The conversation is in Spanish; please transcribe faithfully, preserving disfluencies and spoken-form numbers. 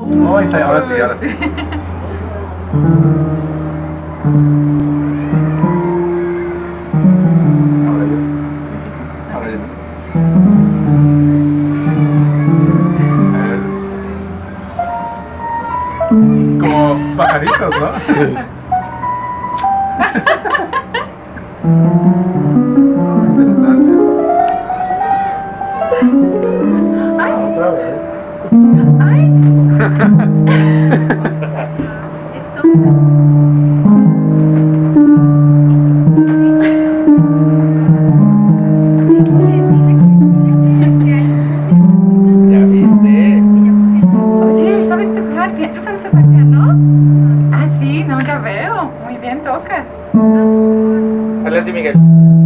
Oh, ahí está, ahora sí, ahora sí. Ahora yo. Ahora yo. A ver. Como pajaritos, ¿no? Sí. Interesante. Ay. Otra vez. Ay. Ya viste. Oye, ¿sabes tocar piano? ¿Tú sabes tocar piano? Ah, sí, no, ya veo. Muy bien tocas. Hola, sí, Miguel.